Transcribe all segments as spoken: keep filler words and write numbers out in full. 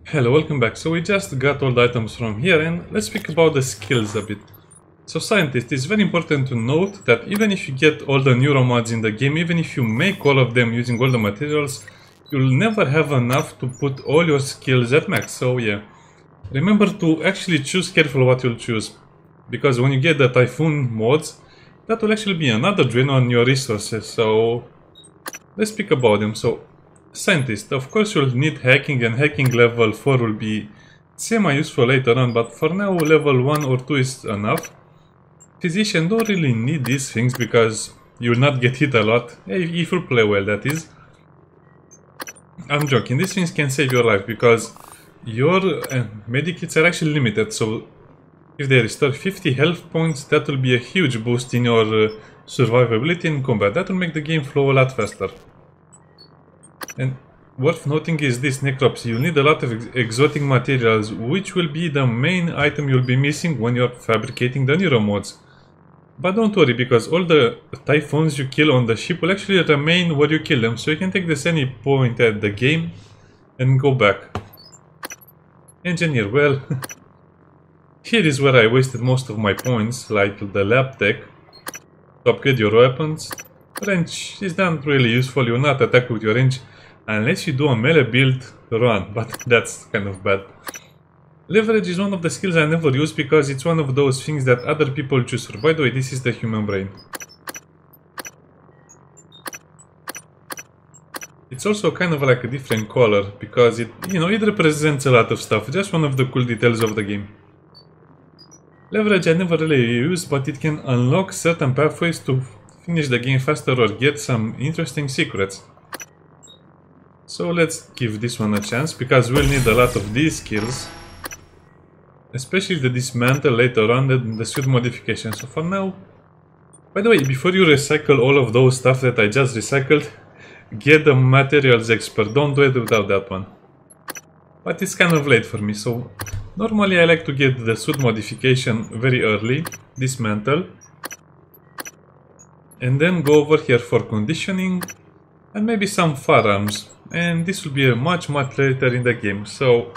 Hello, welcome back. So we just got all the items from here and let's speak about the skills a bit. So scientists, it's very important to note that even if you get all the neuromods in the game, even if you make all of them using all the materials, you'll never have enough to put all your skills at max. So yeah, remember to actually choose carefully what you'll choose. Because when you get the Typhoon mods, that will actually be another drain on your resources. So let's speak about them. So Scientist, of course you'll need hacking, and hacking level four will be semi-useful later on, but for now level one or two is enough. Physician don't really need these things because you'll not get hit a lot, if you play well that is. I'm joking, these things can save your life because your uh, medikits are actually limited, so if they restore fifty health points, that will be a huge boost in your uh, survivability in combat. That will make the game flow a lot faster. And worth noting is this necropsy. You'll need a lot of ex exotic materials, which will be the main item you'll be missing when you're fabricating the neuromods. But don't worry, because all the typhoons you kill on the ship will actually remain where you kill them, so you can take this any point at the game and go back. Engineer, well, here is where I wasted most of my points, like the lab tech, to upgrade your weapons. Range is not really useful, you'll not attack with your range unless you do a melee build run, but that's kind of bad. Leverage is one of the skills I never use because it's one of those things that other people choose for. By the way, this is the human brain. It's also kind of like a different color because it, you know, it represents a lot of stuff. Just one of the cool details of the game. Leverage I never really use, but it can unlock certain pathways to finish the game faster or get some interesting secrets. So let's give this one a chance, because we'll need a lot of these skills. Especially the dismantle later on and the suit modification. So for now... By the way, before you recycle all of those stuff that I just recycled, get the materials expert. Don't do it without that one. But it's kind of late for me, so... Normally I like to get the suit modification very early. Dismantle. And then go over here for conditioning. And maybe some firearms. And this will be a much much later in the game, so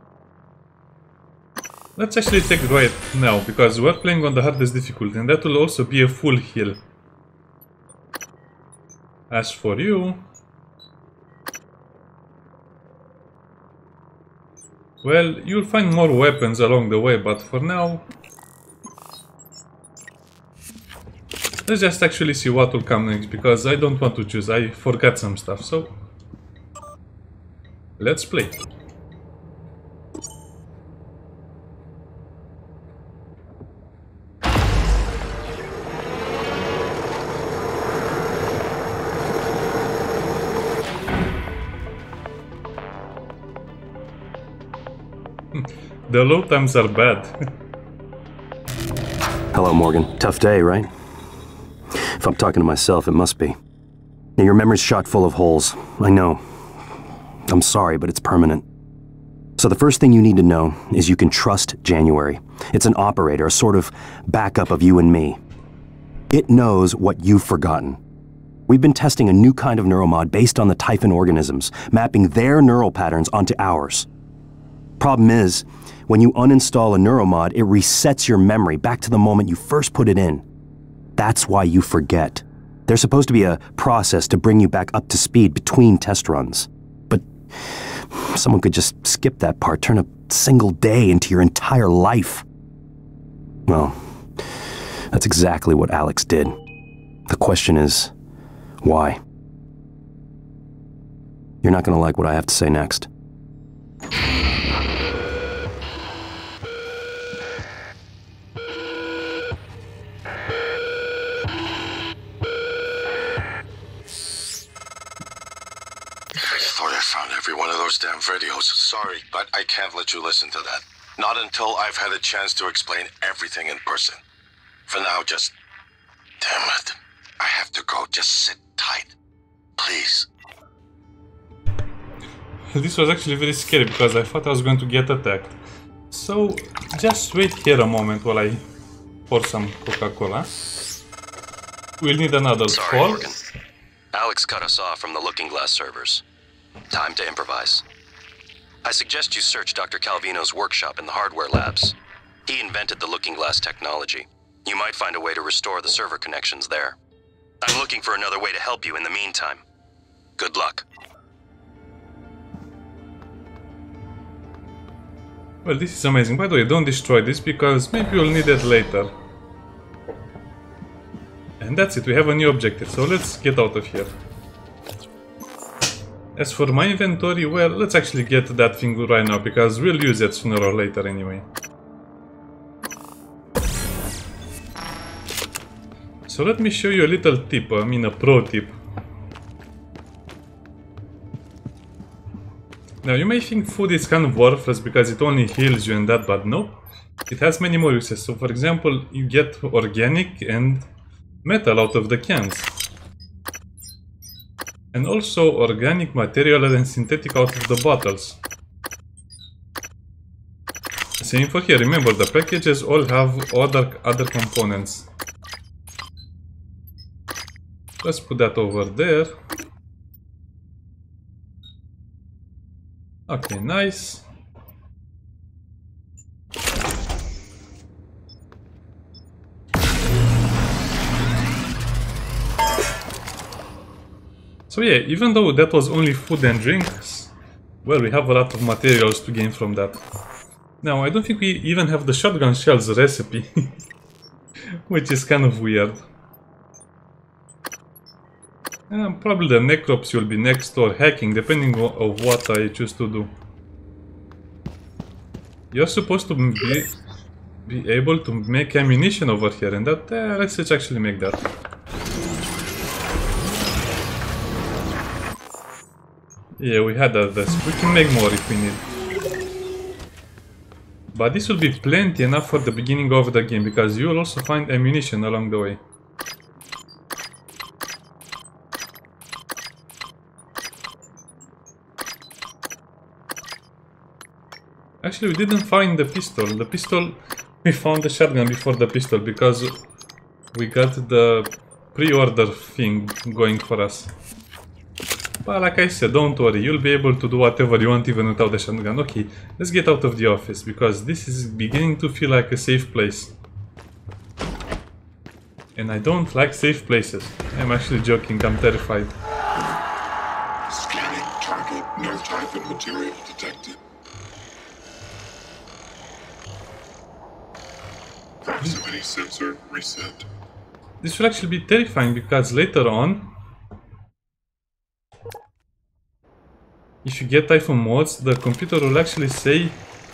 let's actually take it right now, because we're playing on the hardest difficulty, and that will also be a full heal. As for you, well, you'll find more weapons along the way, but for now, let's just actually see what will come next, because I don't want to choose, I forgot some stuff, so let's play. The load times are bad. Hello, Morgan. Tough day, right? If I'm talking to myself, it must be. Now, your memory's shot full of holes. I know. I'm sorry, but it's permanent. So the first thing you need to know is you can trust January. It's an operator, a sort of backup of you and me. It knows what you've forgotten. We've been testing a new kind of neuromod based on the Typhon organisms, mapping their neural patterns onto ours. Problem is, when you uninstall a neuromod, it resets your memory back to the moment you first put it in. That's why you forget. There's supposed to be a process to bring you back up to speed between test runs. But someone could just skip that part, turn a single day into your entire life. Well, that's exactly what Alex did. The question is, why? You're not gonna like what I have to say next. Damn videos. Sorry, but I can't let you listen to that. Not until I've had a chance to explain everything in person. For now, just... Damn it. I have to go. Just sit tight. Please. This was actually very scary because I thought I was going to get attacked. So, just wait here a moment while I pour some Coca-Cola. We'll need another Sorry, call. Morgan. Alex cut us off from the Looking Glass servers. Time to improvise. I suggest you search Doctor Calvino's workshop in the hardware labs. He invented the looking glass technology. You might find a way to restore the server connections there. I'm looking for another way to help you in the meantime. Good luck. Well, this is amazing. By the way, don't destroy this because maybe you'll need it later. And that's it, we have a new objective, so let's get out of here. As for my inventory, well, let's actually get that thing right now, because we'll use it sooner or later anyway. So let me show you a little tip, I mean a pro tip. Now you may think food is kind of worthless because it only heals you and that, but no. It has many more uses. So for example, you get organic and metal out of the cans. And also organic material and synthetic out of the bottles. Same for here, remember the packages all have other, other components. Let's put that over there. Okay, nice. So yeah, even though that was only food and drinks, well, we have a lot of materials to gain from that. Now, I don't think we even have the shotgun shells recipe, which is kind of weird. Um, probably the necrops will be next, or hacking, depending on what I choose to do. You're supposed to be, be able to make ammunition over here, and that, uh, let's just actually make that. Yeah, we had that, we can make more if we need. But this will be plenty enough for the beginning of the game, because you will also find ammunition along the way. Actually, we didn't find the pistol. The pistol, we found the shotgun before the pistol because we got the pre-order thing going for us. But like I said, don't worry, you'll be able to do whatever you want even without the shotgun. Okay, let's get out of the office because this is beginning to feel like a safe place. And I don't like safe places. I'm actually joking, I'm terrified. Scanning target, no typhon material detected. Proximity sensor reset. This will actually be terrifying because later on, if you get Typhon mods, the computer will actually say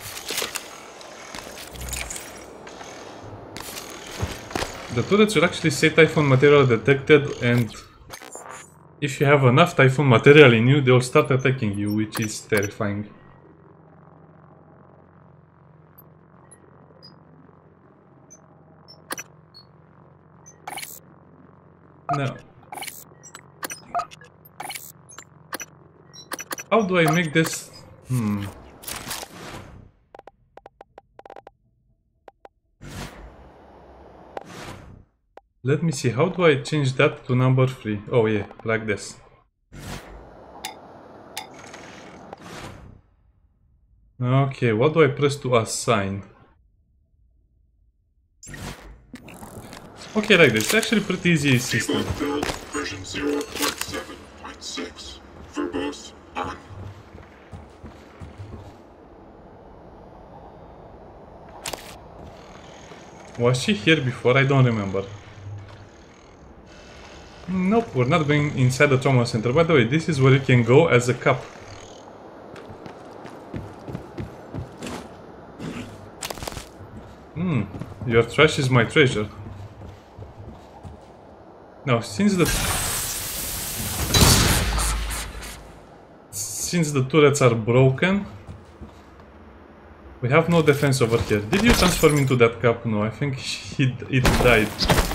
the turrets will actually say Typhon material detected, and if you have enough Typhon material in you, they will start attacking you, which is terrifying. Now, how do I make this? Hmm. Let me see, how do I change that to number three? Oh yeah, like this. Okay, what do I press to assign? Okay, like this. It's actually pretty easy system. Build version zero point seven point six. Verbose on. Was she here before? I don't remember. Nope, we're not going inside the trauma center. By the way, this is where you can go as a cop. Hmm, your trash is my treasure. Now, since the since the turrets are broken, we have no defense over here. Did you transform into that cop? No, I think he, it died.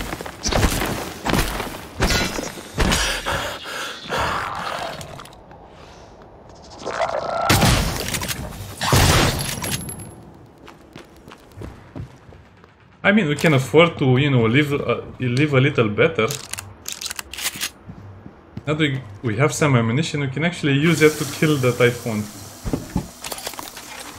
I mean, we can afford to, you know, live, uh, live a little better. Now that we have some ammunition, we can actually use it to kill the Typhon.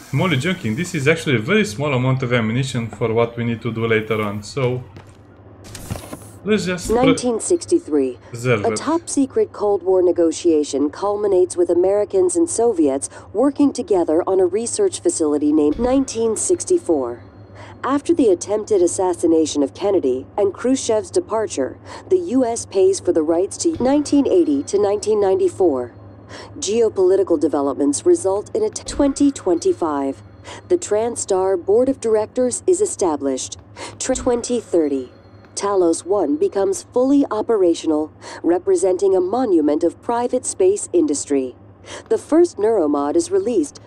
I'm only joking, this is actually a very small amount of ammunition for what we need to do later on, so... Let's just... nineteen sixty-three. A top-secret Cold War negotiation culminates with Americans and Soviets working together on a research facility named nineteen sixty-four. After the attempted assassination of Kennedy and Khrushchev's departure, the U S pays for the rights to nineteen eighty to nineteen ninety-four. Geopolitical developments result in a twenty twenty-five. The TranStar Board of Directors is established. twenty thirty. Talos one becomes fully operational, representing a monument of private space industry. The first Neuromod is released.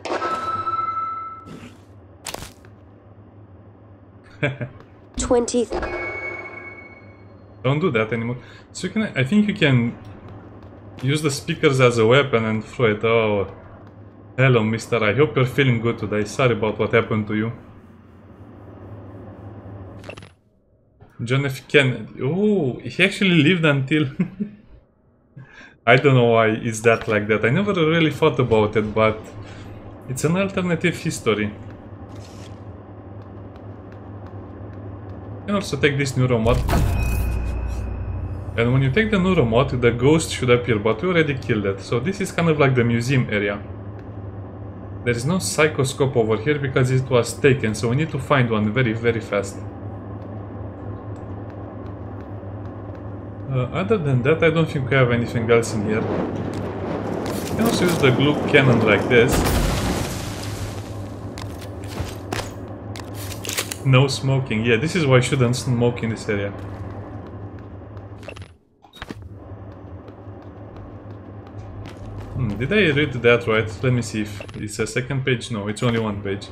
twenty. Don't do that anymore. So you can, I think you can use the speakers as a weapon and throw it. Oh, hello, mister. I hope you're feeling good today. Sorry about what happened to you. John F. Kennedy. Oh, he actually lived until... I don't know why it's that like that. I never really thought about it, but it's an alternative history. You can also take this Neuromod. And when you take the Neuromod, the ghost should appear, but we already killed it. So this is kind of like the museum area. There is no psychoscope over here because it was taken, so we need to find one very, very fast. Uh, other than that, I don't think we have anything else in here. You can also use the glue cannon like this. No smoking. Yeah, this is why I shouldn't smoke in this area. Hmm, did I read that right? Let me see if it's a second page. No, it's only one page.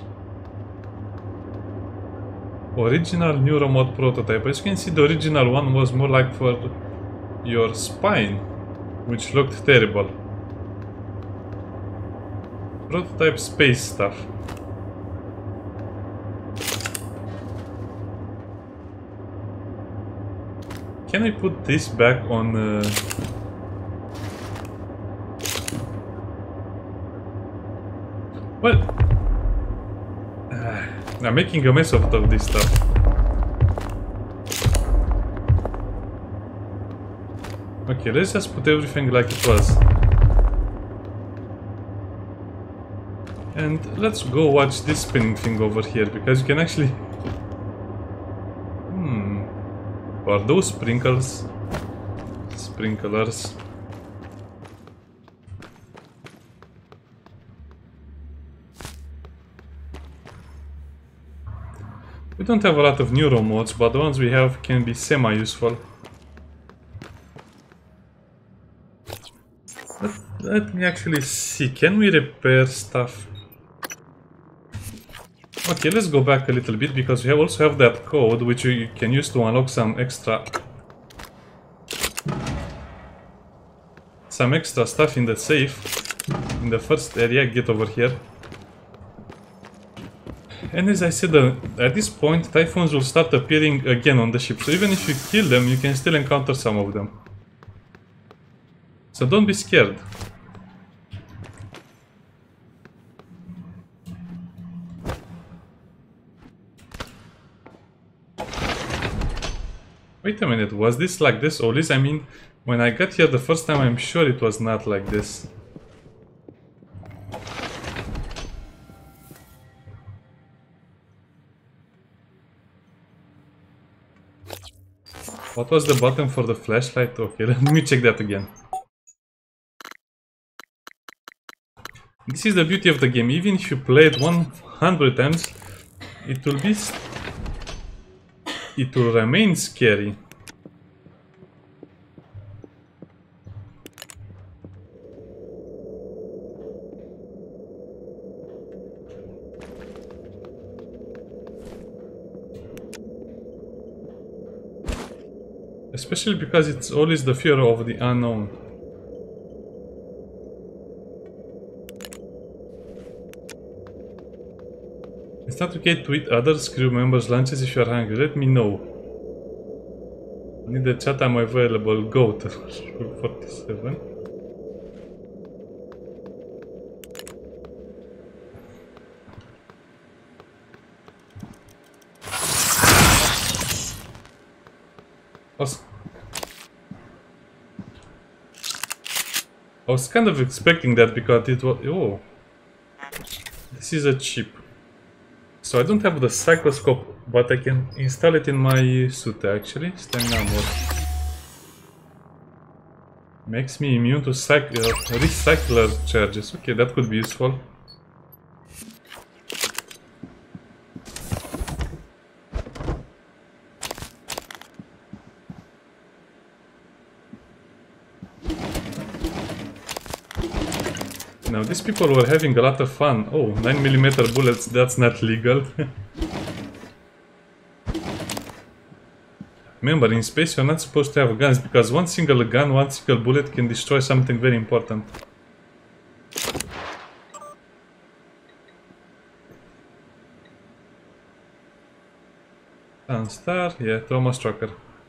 Original Neuromod prototype. As you can see, the original one was more like for your spine, which looked terrible. Prototype space stuff. Can I put this back on... Uh... Well... Uh, I'm making a mess of all this stuff. Okay, let's just put everything like it was. And let's go watch this spinning thing over here, because you can actually... Hmm... Are those sprinkles? Sprinklers. We don't have a lot of Neuromods, but the ones we have can be semi-useful. Let, let me actually see, can we repair stuff? Okay, let's go back a little bit, because we have also have that code which you can use to unlock some extra... Some extra stuff in the safe. In the first area, get over here. And as I said, uh, at this point, Typhoons will start appearing again on the ship. So even if you kill them, you can still encounter some of them. So don't be scared. Wait a minute, was this like this always? I mean, when I got here the first time, I'm sure it was not like this. What was the button for the flashlight? Okay, let me check that again. This is the beauty of the game. Even if you play it one hundred times, it will be... It will remain scary. Especially because it's always the fear of the unknown. It's not okay to eat other crew members' lunches if you are hungry. Let me know. I need the chat I'm available. Go to forty-seven. was, I was kind of expecting that because it was... Oh. This is a chip. So I don't have the cycloscope, but I can install it in my suit actually. Stamina more. Makes me immune to cyc uh, recycler charges. Okay, that could be useful. Now these people were having a lot of fun. Oh, nine millimeter bullets, that's not legal. Remember, in space you're not supposed to have guns because one single gun, one single bullet can destroy something very important. Sunstar, yeah, Thomas Trucker.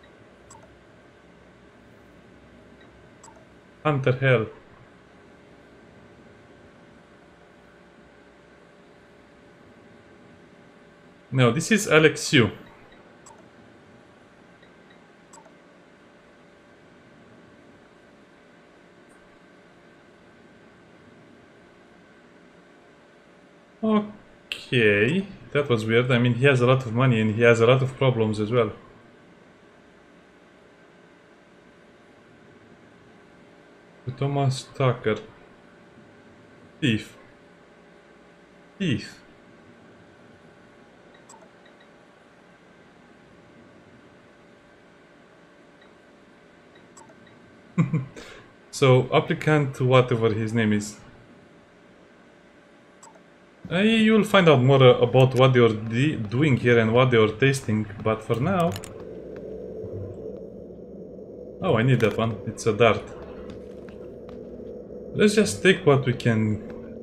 Hunter Hell. No, this is Alex Yu. Okay, that was weird. I mean, he has a lot of money and he has a lot of problems as well. Thomas Tucker. Thief. Thief. So, applicant, whatever his name is. Uh, you'll find out more uh, about what they're doing here and what they're tasting, but for now... Oh, I need that one. It's a dart. Let's just take what we can...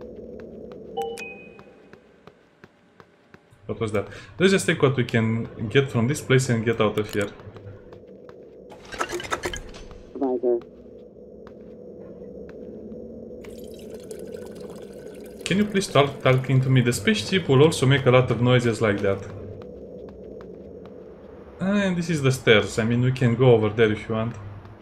What was that? Let's just take what we can get from this place and get out of here. Can you please start talking to me? The spaceship will also make a lot of noises like that. And this is the stairs. I mean, we can go over there if you want.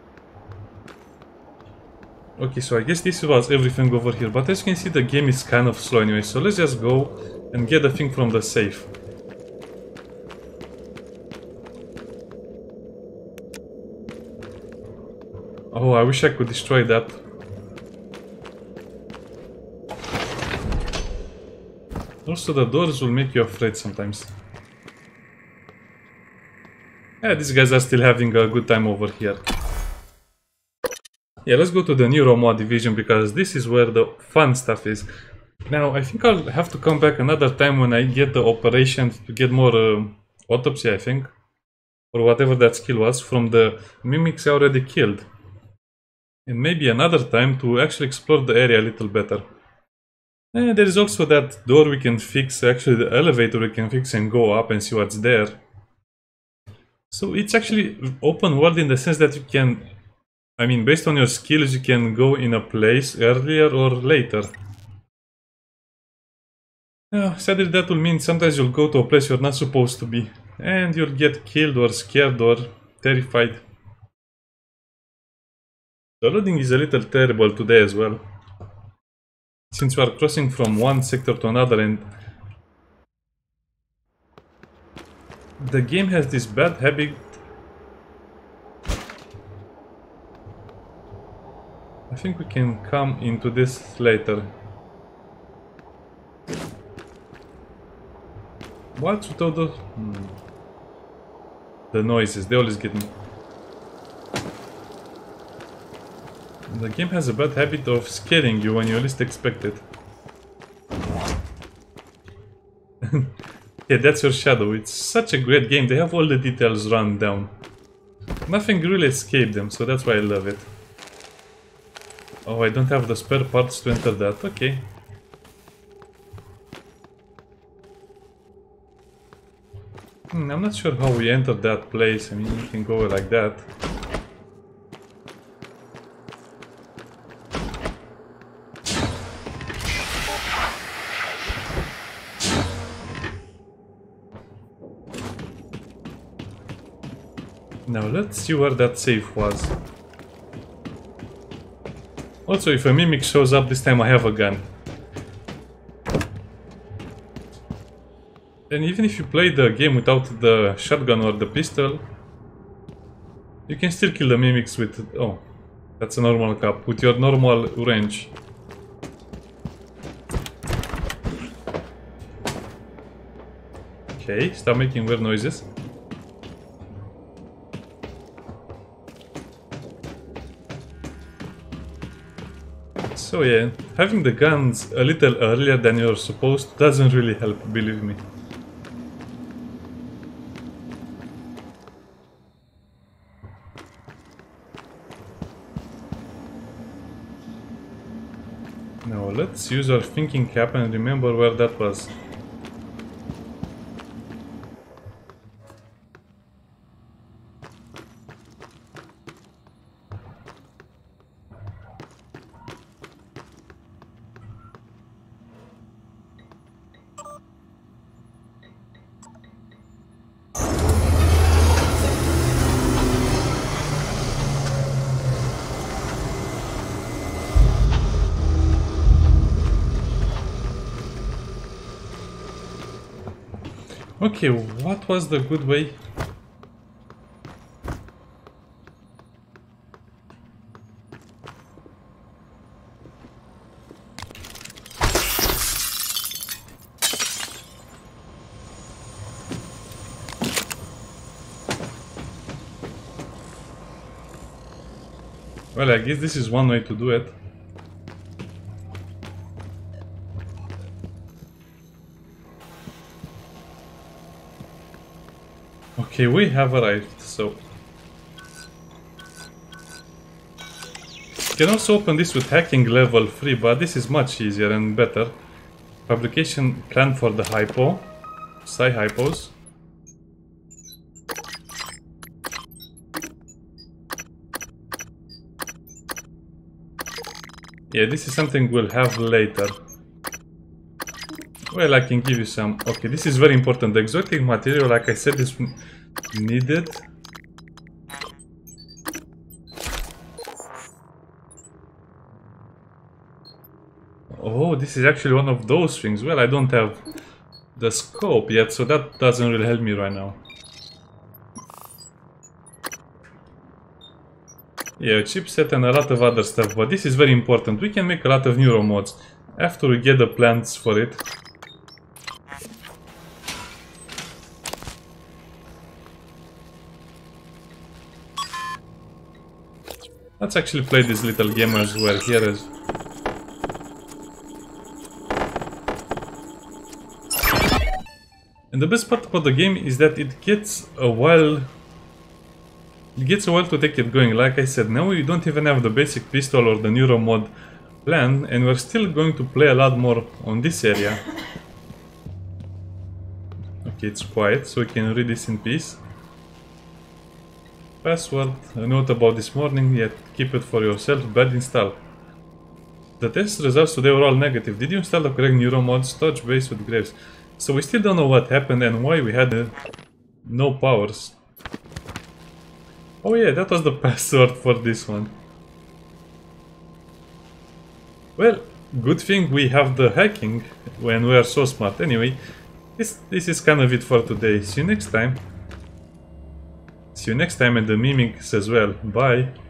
Okay, so I guess this was everything over here. But as you can see, the game is kind of slow anyway. So let's just go and get the thing from the safe. Oh, I wish I could destroy that. Also, the doors will make you afraid sometimes. Yeah, these guys are still having a good time over here. Yeah, let's go to the Neuromod division because this is where the fun stuff is. Now, I think I'll have to come back another time when I get the operation to get more uh, autopsy, I think. Or whatever that skill was from the mimics I already killed. And maybe another time to actually explore the area a little better. And there is also that door we can fix, actually the elevator we can fix and go up and see what's there. So it's actually open world in the sense that you can, I mean, based on your skills you can go in a place earlier or later. Uh, sadly that will mean sometimes you'll go to a place you're not supposed to be. And you'll get killed or scared or terrified. The loading is a little terrible today as well. Since we are crossing from one sector to another and the game has this bad habit. I think we can come into this later. What's with all those? Hmm. The noises, they always get me. The game has a bad habit of scaring you when you least expect it. Yeah, that's your shadow. It's such a great game. They have all the details run down. Nothing really escaped them, so that's why I love it. Oh, I don't have the spare parts to enter that. Okay. Hmm, I'm not sure how we entered that place. I mean, you can go like that. Now let's see where that safe was. Also, if a mimic shows up, this time I have a gun. And even if you play the game without the shotgun or the pistol, you can still kill the mimics with... oh, that's a normal cap. With your normal range. Okay, stop making weird noises. So yeah, having the guns a little earlier than you're supposed doesn't really help, believe me. Now let's use our thinking cap and remember where that was. Okay, what was the good way? Well, I guess this is one way to do it. Okay, we have arrived, so... you can also open this with hacking level three, but this is much easier and better. Fabrication plan for the hypo. Psi hypos. Yeah, this is something we'll have later. Well, I can give you some... okay, this is very important. The exotic material, like I said, is needed. Oh, this is actually one of those things. Well, I don't have the scope yet, so that doesn't really help me right now. Yeah, chipset and a lot of other stuff, but this is very important. We can make a lot of neuro mods after we get the plans for it. Let's actually play this little game as well. Here is... and the best part about the game is that it gets a while... it gets a while to take it going. Like I said, now we don't even have the basic pistol or the neuro mod plan, and we're still going to play a lot more on this area. Okay, it's quiet, so we can read this in peace. Password, a note about this morning, yet keep it for yourself, bad install. The test results today were all negative. Did you install the correct neuro mods? Touch base with Graves. So we still don't know what happened and why we had uh, no powers. Oh yeah, that was the password for this one. Well, good thing we have the hacking when we are so smart. Anyway, this, this is kind of it for today. See you next time. See you next time, and the mimics as well. Bye.